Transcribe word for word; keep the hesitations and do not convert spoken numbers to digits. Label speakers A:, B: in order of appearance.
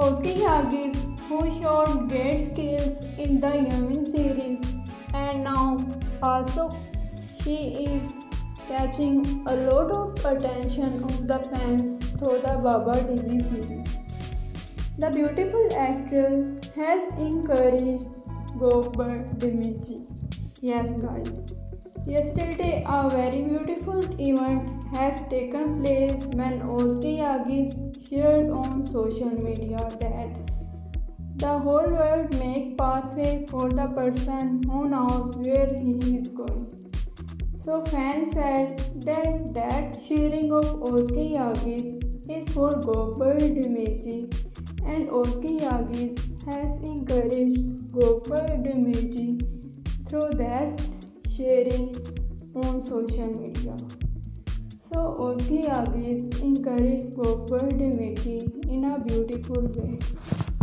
A: Ozgi Yagis, who showed great skills in the Yamin series, and now also she is catching a lot of attention of the fans through the Baba T V series. The beautiful actress has encouraged Gokbar Dimitri. Yes, guys. Yesterday, a very beautiful event has taken place when Ozgi Yagis shared on social media that the whole world make pathway for the person who knows where he is going. So fans said that that sharing of Ozgi Yagis is for Gokbar Dimitri, and Ozgi Yagis has encouraged Gokbar Dimitri through that sharing on social media. So Ozgi Yagis encouraged Gokbar Dimitri in a beautiful way.